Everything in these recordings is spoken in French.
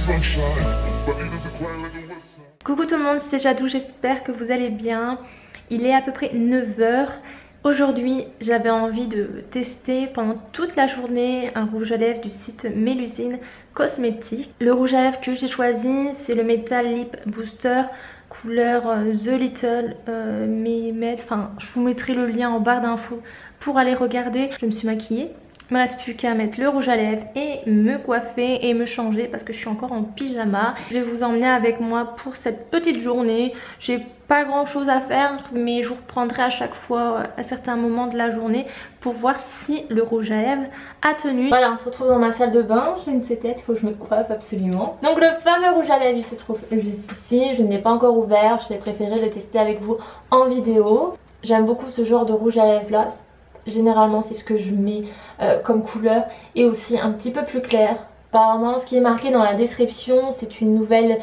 Coucou tout le monde, c'est Jadou, j'espère que vous allez bien. Il est à peu près 9 h. Aujourd'hui, j'avais envie de tester pendant toute la journée un rouge à lèvres du site Mélusine Cosmétiques. Le rouge à lèvres que j'ai choisi, c'est le Metal Lip Booster couleur The Little Mermaid. Enfin, je vous mettrai le lien en barre d'infos pour aller regarder. Je me suis maquillée. Il me reste plus qu'à mettre le rouge à lèvres et me coiffer et me changer parce que je suis encore en pyjama. Je vais vous emmener avec moi pour cette petite journée. J'ai pas grand chose à faire, mais je vous reprendrai à chaque fois à certains moments de la journée pour voir si le rouge à lèvres a tenu. Voilà, on se retrouve dans ma salle de bain. J'ai une tête, il faut que je me coiffe absolument. Donc le fameux rouge à lèvres, il se trouve juste ici. Je ne l'ai pas encore ouvert, j'ai préféré le tester avec vous en vidéo. J'aime beaucoup ce genre de rouge à lèvres là. Généralement c'est ce que je mets comme couleur et aussi un petit peu plus clair. Apparemment ce qui est marqué dans la description, c'est une nouvelle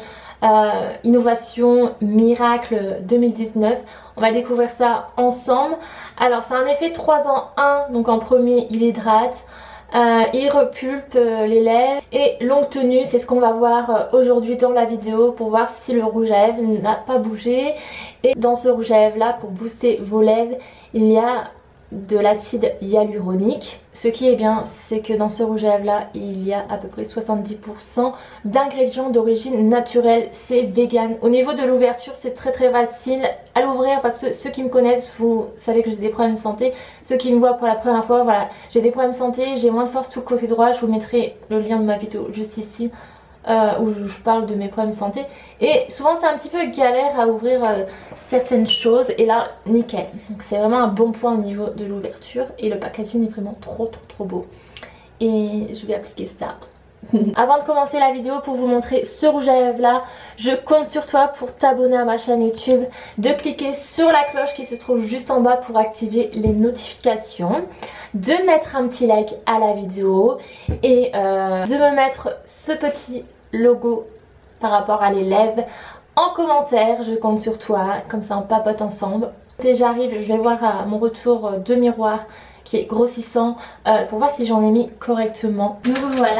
innovation miracle 2019. On va découvrir ça ensemble. Alors c'est un effet 3 en 1, donc en premier il hydrate, il repulpe les lèvres et longue tenue, c'est ce qu'on va voir aujourd'hui dans la vidéo pour voir si le rouge à lèvres n'a pas bougé. Et dans ce rouge à lèvres là, pour booster vos lèvres, il y a de l'acide hyaluronique. Ce qui est bien, c'est que dans ce rouge à lèvres là, il y a à peu près 70% d'ingrédients d'origine naturelle. C'est vegan. Au niveau de l'ouverture, c'est très facile à l'ouvrir parce que ceux qui me connaissent, vous savez que j'ai des problèmes de santé. Ceux qui me voient pour la première fois, voilà, j'ai des problèmes de santé, j'ai moins de force tout le côté droit. Je vous mettrai le lien de ma vidéo juste ici. Où je parle de mes problèmes de santé et souvent c'est un petit peu galère à ouvrir certaines choses et là nickel. Donc c'est vraiment un bon point au niveau de l'ouverture et le packaging est vraiment trop beau et je vais appliquer ça. Avant de commencer la vidéo, pour vous montrer ce rouge à lèvres là, je compte sur toi pour t'abonner à ma chaîne YouTube, de cliquer sur la cloche qui se trouve juste en bas pour activer les notifications, de mettre un petit like à la vidéo et de me mettre ce petit logo par rapport à les lèvres en commentaire. Je compte sur toi, comme ça on papote ensemble. Et j'arrive, je vais voir à mon retour de miroir qui est grossissant pour voir si j'en ai mis correctement. Donc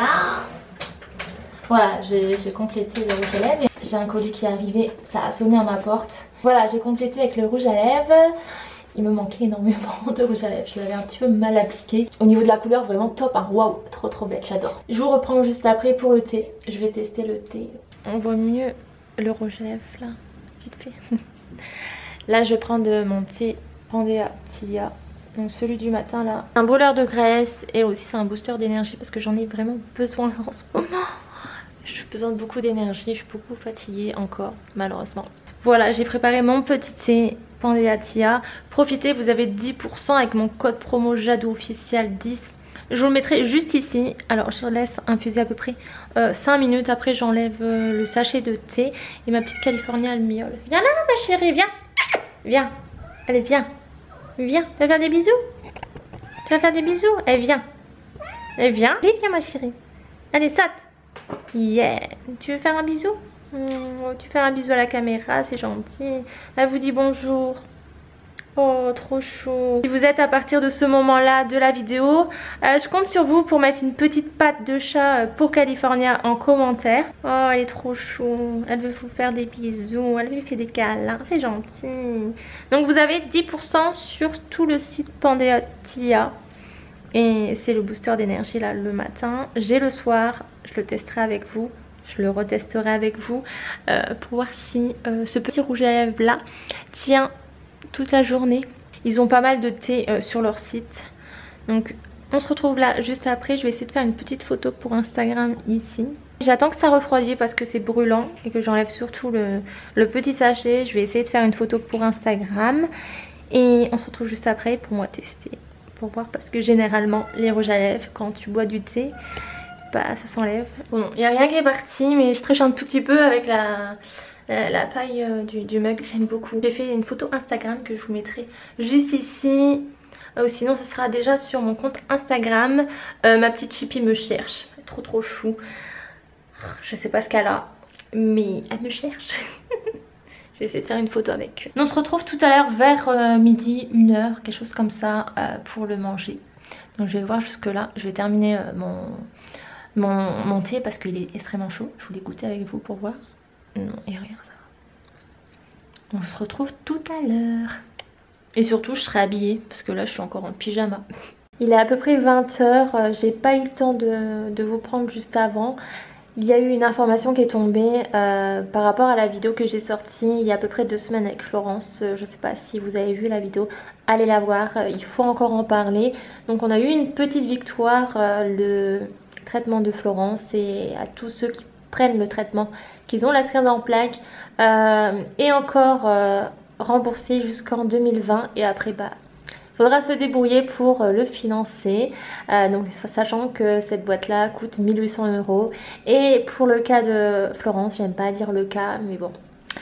voilà, j'ai complété le rouge à lèvres. J'ai un colis qui est arrivé, ça a sonné à ma porte. Voilà, j'ai complété avec le rouge à lèvres. Il me manquait énormément de rouge à lèvres, je l'avais un petit peu mal appliqué. Au niveau de la couleur, vraiment top, hein. Waouh, trop belle, j'adore. Je vous reprends juste après pour le thé. Je vais tester le thé. On voit mieux le rouge à lèvres là, vite fait. Là, je vais prendre mon thé Pandea Tia. Donc celui du matin là. Un brûleur de graisse et aussi c'est un booster d'énergie parce que j'en ai vraiment besoin en ce moment. J'ai besoin de beaucoup d'énergie, je suis beaucoup fatiguée encore, malheureusement. Voilà, j'ai préparé mon petit thé Pandea Tia. Profitez, vous avez 10% avec mon code promo Jadou officiel 10. Je vous le mettrai juste ici. Alors je laisse infuser à peu près 5 minutes. Après j'enlève le sachet de thé. Et ma petite California elle miaule. Viens là ma chérie, viens. Viens. Allez viens. Viens, tu vas faire des bisous. Tu vas faire des bisous. Allez viens. Allez viens. Allez viens ma chérie. Allez saute. Yeah. Tu veux faire un bisou? Tu fais un bisou à la caméra, c'est gentil. Elle vous dit bonjour. Oh, trop chou. Si vous êtes à partir de ce moment-là de la vidéo, je compte sur vous pour mettre une petite patte de chat pour California en commentaire. Oh, elle est trop chou. Elle veut vous faire des bisous, elle veut faire des câlins, c'est gentil. Donc vous avez 10% sur tout le site Pandea Tia. Et c'est le booster d'énergie là le matin. J'ai le soir, je le testerai avec vous. Je le retesterai avec vous pour voir si ce petit rouge à lèvres là tient toute la journée. Ils ont pas mal de thé sur leur site. Donc on se retrouve là juste après. Je vais essayer de faire une petite photo pour Instagram ici. J'attends que ça refroidisse parce que c'est brûlant et que j'enlève surtout le petit sachet. Je vais essayer de faire une photo pour Instagram. Et on se retrouve juste après pour moi tester. Pour voir parce que généralement les rouges à lèvres quand tu bois du thé, bah ça s'enlève. Bon, il n'y a rien qui est parti mais je triche un tout petit peu avec la paille du mug, j'aime beaucoup. J'ai fait une photo Instagram que je vous mettrai juste ici. Ou sinon ça sera déjà sur mon compte Instagram. Ma petite Chippy me cherche, elle est trop chou. Je sais pas ce qu'elle a, mais elle me cherche. Je vais essayer de faire une photo avec. On se retrouve tout à l'heure vers midi, 1h, quelque chose comme ça pour le manger. Donc je vais voir jusque là, je vais terminer mon thé parce qu'il est extrêmement chaud. Je voulais goûter avec vous pour voir. Non, il n'y a rien, ça va. On se retrouve tout à l'heure. Et surtout, je serai habillée parce que là, je suis encore en pyjama. Il est à peu près 20 h. J'ai pas eu le temps de vous prendre juste avant. Il y a eu une information qui est tombée par rapport à la vidéo que j'ai sortie il y a à peu près 2 semaines avec Florence. Je sais pas si vous avez vu la vidéo, allez la voir, il faut encore en parler. Donc on a eu une petite victoire, le traitement de Florence, et à tous ceux qui prennent le traitement, qu'ils ont la sclérose en plaques, et encore remboursé jusqu'en 2020, et après bah faudra se débrouiller pour le financer, donc sachant que cette boîte là coûte 1800 €. Et pour le cas de Florence, j'aime pas dire le cas mais bon,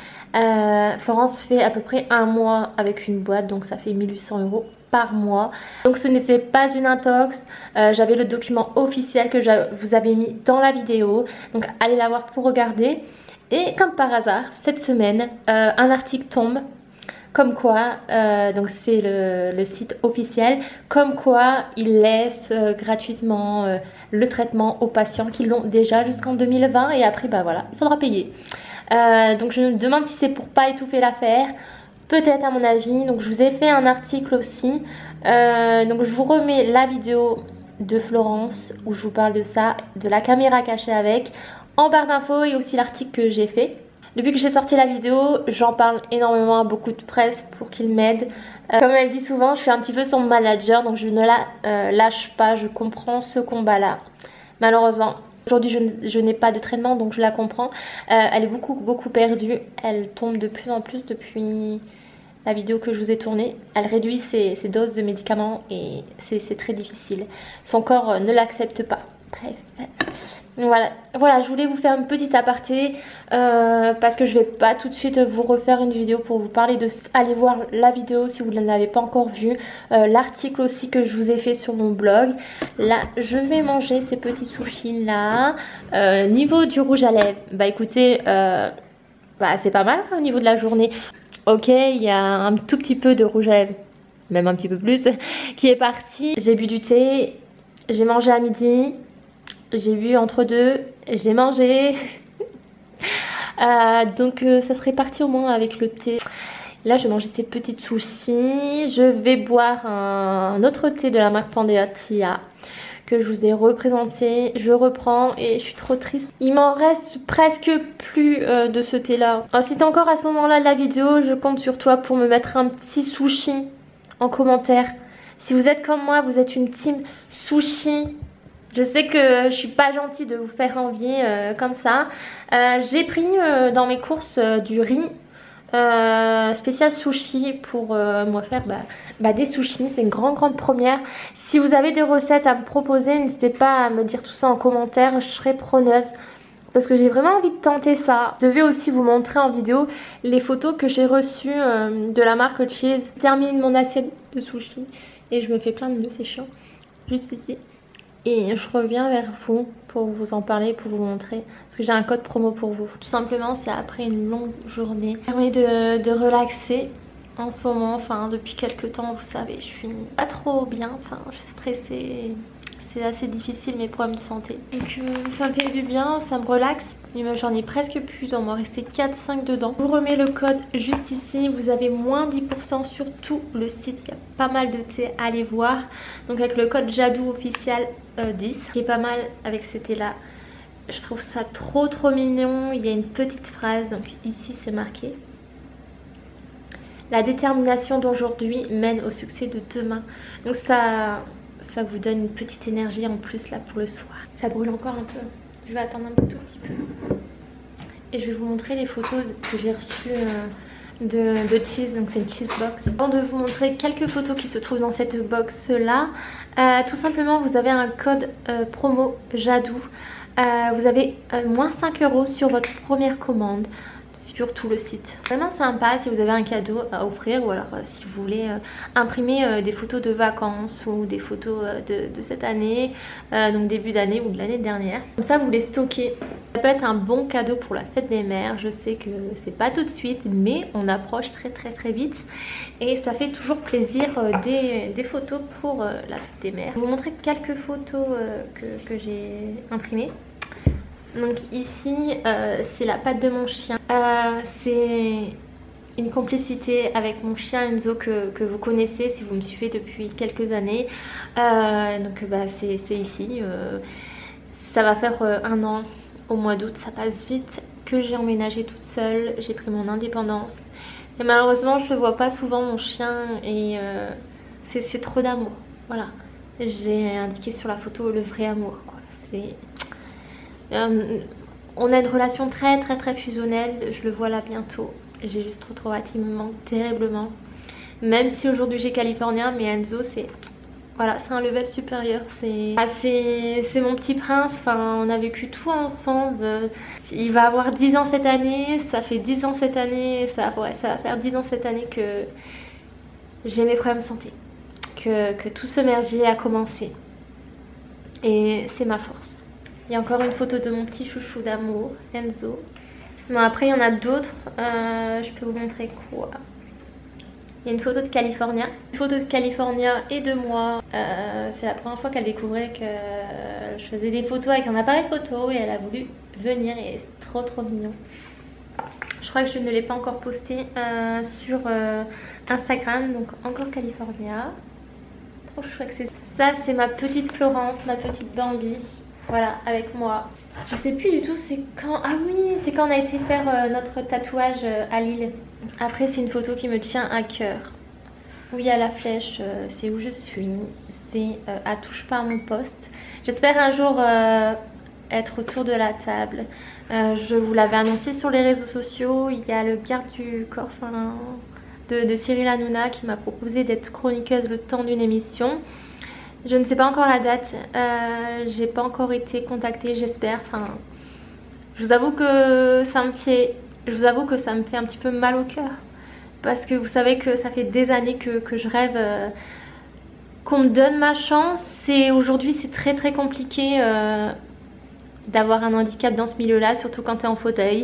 Florence fait à peu près 1 mois avec une boîte, donc ça fait 1800 € par mois. Donc ce n'était pas une intox, j'avais le document officiel que je vous avais mis dans la vidéo, donc allez la voir pour regarder. Et comme par hasard, cette semaine, un article tombe comme quoi, donc c'est le site officiel, comme quoi ils laissent gratuitement le traitement aux patients qui l'ont déjà jusqu'en 2020, et après bah voilà, il faudra payer. Donc je me demande si c'est pour pas étouffer l'affaire, peut-être à mon avis. Donc je vous ai fait un article aussi, donc je vous remets la vidéo de Florence où je vous parle de ça, de la caméra cachée avec, en barre d'infos, et aussi l'article que j'ai fait. Depuis que j'ai sorti la vidéo, j'en parle énormément à beaucoup de presse pour qu'ils m'aident. Comme elle dit souvent, je suis un petit peu son manager, donc je ne la lâche pas, je comprends ce combat-là. Malheureusement, aujourd'hui je n'ai pas de traitement, donc je la comprends. Elle est beaucoup perdue, elle tombe de plus en plus depuis la vidéo que je vous ai tournée. Elle réduit ses doses de médicaments et c'est très difficile. Son corps ne l'accepte pas. Bref. Voilà, je voulais vous faire une petite aparté parce que je vais pas tout de suite vous refaire une vidéo pour vous parler de... Allez voir la vidéo si vous ne l'avez pas encore vue, l'article aussi que je vous ai fait sur mon blog. Là, je vais manger ces petits sushis là. Niveau du rouge à lèvres, bah écoutez, c'est pas mal au niveau de la journée. Ok, il y a un tout petit peu de rouge à lèvres, même un petit peu plus, qui est parti. J'ai bu du thé, j'ai mangé à midi. J'ai bu entre deux, j'ai mangé. Donc ça serait parti au moins avec le thé. Là je vais manger ces petites sushis. Je vais boire un autre thé de la marque Pandeatia que je vous ai représenté. Je reprends et je suis trop triste. Il m'en reste presque plus de ce thé là. Alors, si t'es encore à ce moment là de la vidéo, je compte sur toi pour me mettre un petit sushi en commentaire. Si vous êtes comme moi, vous êtes une team sushi. Je sais que je suis pas gentille de vous faire envie comme ça. J'ai pris dans mes courses du riz spécial sushi pour moi faire des sushis. C'est une grande première. Si vous avez des recettes à me proposer, n'hésitez pas à me dire tout ça en commentaire. Je serai preneuse parce que j'ai vraiment envie de tenter ça. Je vais aussi vous montrer en vidéo les photos que j'ai reçues de la marque Cheese. Je termine mon assiette de sushi et je me fais plein de nœuds, c'est chiant. Juste ici. Et je reviens vers vous pour vous en parler, pour vous montrer. Parce que j'ai un code promo pour vous. Tout simplement, c'est après une longue journée. Ça permet de relaxer en ce moment. Enfin, depuis quelques temps, vous savez, je suis pas trop bien. Enfin, je suis stressée. C'est assez difficile, mes problèmes de santé. Donc ça me fait du bien, ça me relaxe. J'en ai presque plus, il m'en restait 4-5 dedans. Je vous remets le code juste ici, vous avez moins 10% sur tout le site. Il y a pas mal de thé, allez voir. Donc avec le code Jadou officiel 10, qui est pas mal avec ce thé là. Je trouve ça trop mignon. Il y a une petite phrase, donc ici c'est marqué: la détermination d'aujourd'hui mène au succès de demain. Donc ça vous donne une petite énergie en plus là pour le soir. Ça brûle encore un peu. Je vais attendre un tout petit peu. Et je vais vous montrer les photos que j'ai reçues de Cheese. Donc c'est une Cheese box. Avant de vous montrer quelques photos qui se trouvent dans cette box là, tout simplement vous avez un code promo Jadou. Vous avez moins 5 € sur votre première commande sur tout le site. Vraiment sympa si vous avez un cadeau à offrir, ou alors si vous voulez imprimer des photos de vacances ou des photos de cette année, donc début d'année ou de l'année dernière. Comme ça vous les stockez Ça peut être un bon cadeau pour la fête des mères. Je sais que c'est pas tout de suite, mais on approche très vite. Et ça fait toujours plaisir des photos pour la fête des mères. Je vais vous montrer quelques photos que j'ai imprimées. Donc ici, c'est la patte de mon chien. C'est une complicité avec mon chien Enzo que vous connaissez si vous me suivez depuis quelques années. Donc c'est ici. Ça va faire 1 an au mois d'août, ça passe vite, que j'ai emménagé toute seule, j'ai pris mon indépendance. Et malheureusement je le vois pas souvent mon chien et c'est trop d'amour. Voilà, j'ai indiqué sur la photo le vrai amour quoi. On a une relation très fusionnelle, je le vois là bientôt. J'ai juste trop hâte, il me manque terriblement. Même si aujourd'hui j'ai Californien, mais Enzo c'est... Voilà, c'est un level supérieur, c'est mon petit prince, enfin on a vécu tout ensemble. Il va avoir 10 ans cette année, ça fait 10 ans cette année, ça va faire 10 ans cette année que j'ai mes problèmes de santé. Que tout ce merdier a commencé. Et c'est ma force. Il y a encore une photo de mon petit chouchou d'amour, Enzo. Bon après il y en a d'autres, je peux vous montrer quoi. Il y a une photo de California. Une photo de California et de moi. C'est la première fois qu'elle découvrait que je faisais des photos avec un appareil photo et elle a voulu venir et c'est trop mignon. Je crois que je ne l'ai pas encore posté sur Instagram, donc encore California. Trop chouette. Ça c'est ma petite Florence, ma petite Bambi. Voilà, avec moi. Je sais plus du tout c'est quand... Ah oui, c'est quand on a été faire notre tatouage à Lille. Après c'est une photo qui me tient à cœur. Oui, à la flèche, c'est où je suis. C'est à touche pas à mon poste. J'espère un jour être autour de la table. Je vous l'avais annoncé sur les réseaux sociaux. Il y a le garde du corps de Cyril Hanouna qui m'a proposé d'être chroniqueuse le temps d'une émission. Je ne sais pas encore la date, j'ai pas encore été contactée, j'espère. Enfin, je vous avoue que ça me fait un petit peu mal au cœur. Parce que vous savez que ça fait des années que je rêve qu'on me donne ma chance. Et aujourd'hui c'est très compliqué d'avoir un handicap dans ce milieu-là, surtout quand tu es en fauteuil.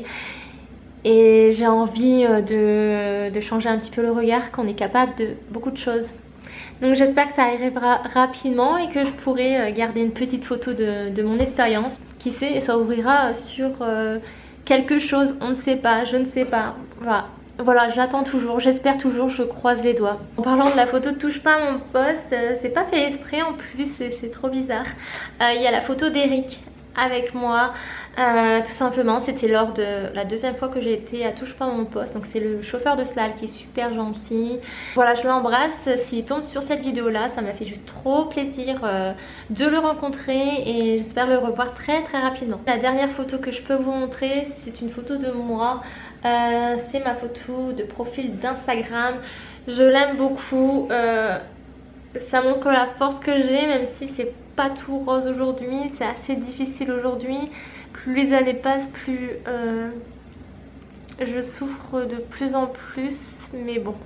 Et j'ai envie de changer un petit peu le regard, qu'on est capable de beaucoup de choses. Donc j'espère que ça arrivera rapidement et que je pourrai garder une petite photo de mon expérience. Qui sait, et ça ouvrira sur quelque chose, on ne sait pas, je ne sais pas. Voilà, j'attends toujours, j'espère toujours, je croise les doigts. En parlant de la photo de touche pas à mon poste, c'est pas fait exprès en plus, c'est trop bizarre. Il y a la photo d'Eric avec moi. Tout simplement, c'était lors de la deuxième fois que j'ai été à touche pas à mon poste. Donc c'est le chauffeur de Slal qui est super gentil. Voilà, je l'embrasse. S'il tombe sur cette vidéo là, ça m'a fait juste trop plaisir de le rencontrer et j'espère le revoir très rapidement. La dernière photo que je peux vous montrer, c'est une photo de moi. C'est ma photo de profil d'Instagram. Je l'aime beaucoup. Ça montre la force que j'ai, même si c'est pas tout rose aujourd'hui, c'est assez difficile aujourd'hui. Plus les années passent, plus je souffre de plus en plus, mais bon,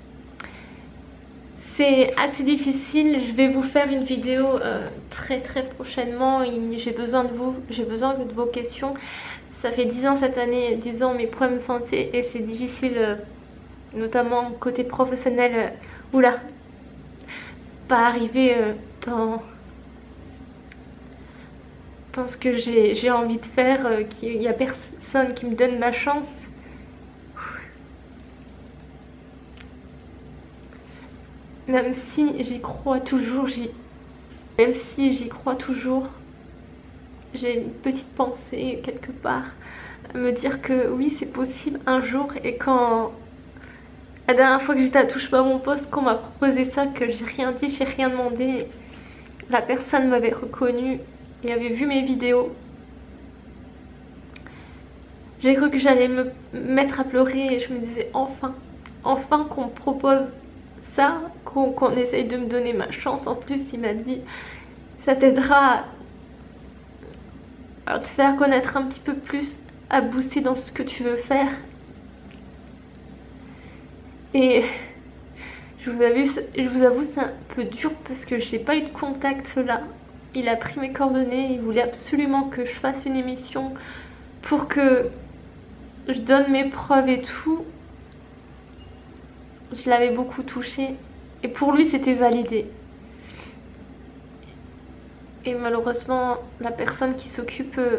c'est assez difficile. Je vais vous faire une vidéo très prochainement. J'ai besoin de vous, j'ai besoin de vos questions. Ça fait 10 ans cette année, 10 ans mes problèmes de santé et c'est difficile, notamment côté professionnel. Oula, pas arriver dans ce que j'ai envie de faire, qu'il n'y a personne qui me donne ma chance. Même si j'y crois toujours, j'ai une petite pensée quelque part à me dire que oui c'est possible un jour. Et quand la dernière fois que j'étais à touche pas à mon poste, qu'on m'a proposé ça, que j'ai rien dit, j'ai rien demandé, la personne m'avait reconnue et avait vu mes vidéos. J'ai cru que j'allais me mettre à pleurer et je me disais enfin qu'on me propose ça, qu'on essaye de me donner ma chance. En plus il m'a dit ça t'aidera à te faire connaître un petit peu plus, à booster dans ce que tu veux faire. Et je vous avoue c'est un peu dur parce que j'ai pas eu de contact là. Il a pris mes coordonnées, il voulait absolument que je fasse une émission pour que je donne mes preuves et tout, je l'avais beaucoup touché. Et pour lui, c'était validé. Et malheureusement, la personne qui s'occupe de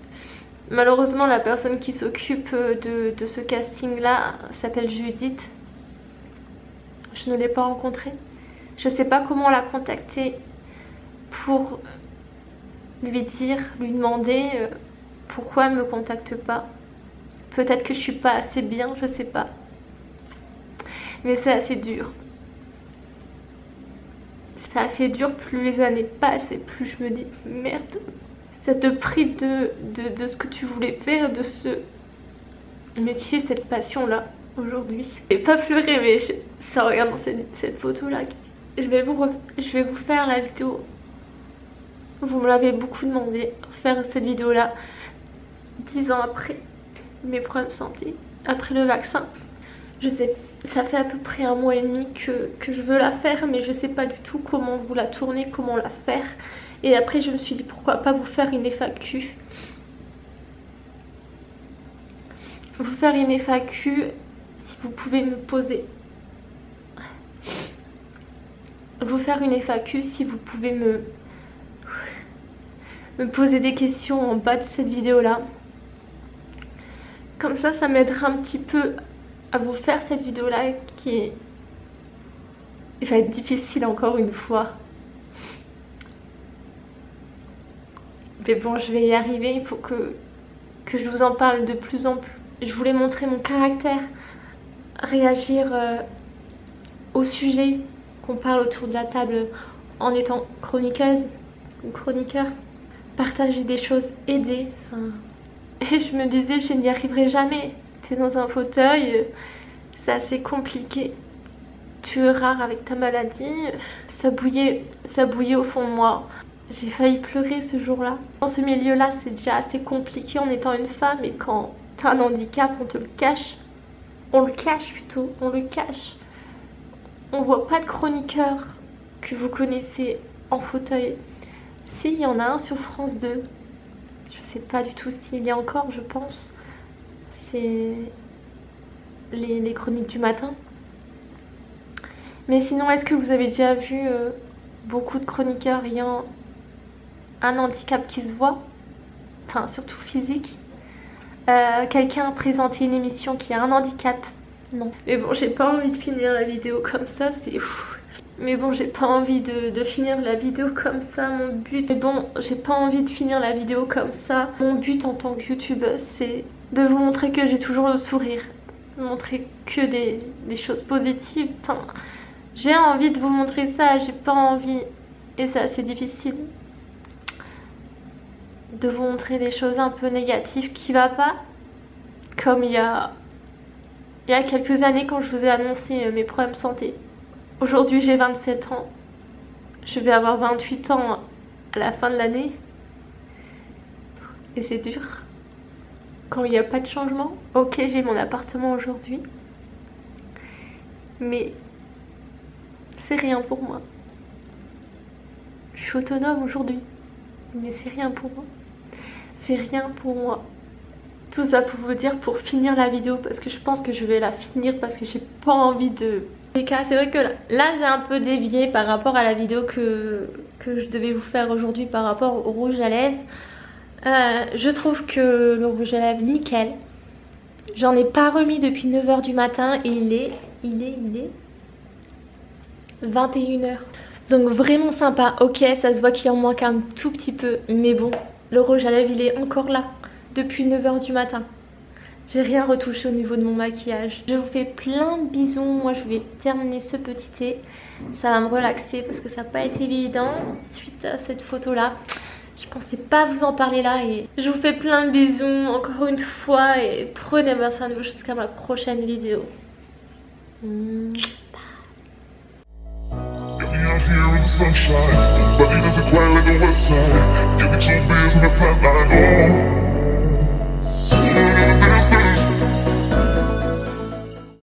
ce casting-là s'appelle Judith. Je ne l'ai pas rencontrée. Je sais pas comment la contacter pour lui demander pourquoi elle me contacte pas. Peut-être que je suis pas assez bien, je sais pas. Mais c'est assez dur. C'est assez dur, plus les années passent et plus je me dis merde, ça te prive de ce que tu voulais faire, de ce métier, cette passion là aujourd'hui. Je vais pas pleurer mais ça regarde dans cette photo là. Je vais vous faire la vidéo. Vous me l'avez beaucoup demandé, faire cette vidéo là 10 ans après mes problèmes de santé, après le vaccin. Je sais, ça fait à peu près 1 mois et demi que je veux la faire, mais je sais pas du tout comment vous la tourner, comment la faire. Et après je me suis dit pourquoi pas vous faire une FAQ. Vous faire une FAQ si vous pouvez me poser. Vous faire une FAQ si vous pouvez me poser des questions en bas de cette vidéo là. Comme ça m'aidera un petit peu à vous faire cette vidéo là qui va être difficile encore une fois. Mais bon, je vais y arriver, il faut que je vous en parle de plus en plus. Je voulais montrer mon caractère, réagir au sujet qu'on parle autour de la table en étant chroniqueuse ou chroniqueur. Partager des choses, aider. Et je me disais, je n'y arriverai jamais. T'es dans un fauteuil, c'est assez compliqué. Tu es rare avec ta maladie. Ça bouillait au fond de moi. J'ai failli pleurer ce jour-là. Dans ce milieu-là, c'est déjà assez compliqué en étant une femme. Et quand t'as un handicap, on te le cache. On le cache plutôt, on le cache. On voit pas de chroniqueur que vous connaissez en fauteuil. Si, il y en a un sur France 2. Je sais pas du tout s'il y a encore, je pense. C'est les chroniques du matin. Mais sinon, est-ce que vous avez déjà vu beaucoup de chroniqueurs ayant un handicap qui se voit, enfin surtout physique, quelqu'un a présenté une émission qui a un handicap? Non. Mais bon, j'ai pas envie de finir la vidéo comme ça, c'est fou. Mais bon, j'ai pas envie de finir la vidéo comme ça, mon but... Mais bon, j'ai pas envie de finir la vidéo comme ça. Mon but en tant que youtubeuse, c'est de vous montrer que j'ai toujours le sourire. Montrer que des choses positives. Enfin, j'ai envie de vous montrer ça, j'ai pas envie, et c'est assez difficile, de vous montrer des choses un peu négatives qui va pas. Comme il y a quelques années quand je vous ai annoncé mes problèmes de santé. Aujourd'hui j'ai 27 ans, je vais avoir 28 ans à la fin de l'année. Et c'est dur. Quand il n'y a pas de changement. Ok, j'ai mon appartement aujourd'hui. Mais c'est rien pour moi. Je suis autonome aujourd'hui. Mais c'est rien pour moi. C'est rien pour moi. Tout ça pour vous dire, pour finir la vidéo, parce que je pense que je vais la finir parce que j'ai pas envie de... C'est vrai que là j'ai un peu dévié par rapport à la vidéo que je devais vous faire aujourd'hui par rapport au rouge à lèvres. Je trouve que le rouge à lèvres nickel. J'en ai pas remis depuis 9 h du matin et il est 21 h. Donc vraiment sympa. Ok, ça se voit qu'il en manque un tout petit peu, mais bon, le rouge à lèvres il est encore là depuis 9 h du matin. J'ai rien retouché au niveau de mon maquillage. Je vous fais plein de bisous. Moi je vais terminer ce petit thé. Ça va me relaxer parce que ça n'a pas été évident suite à cette photo là. Je pensais pas vous en parler là. Et je vous fais plein de bisous encore une fois. Et prenez bien soin de vous jusqu'à ma prochaine vidéo. Bye.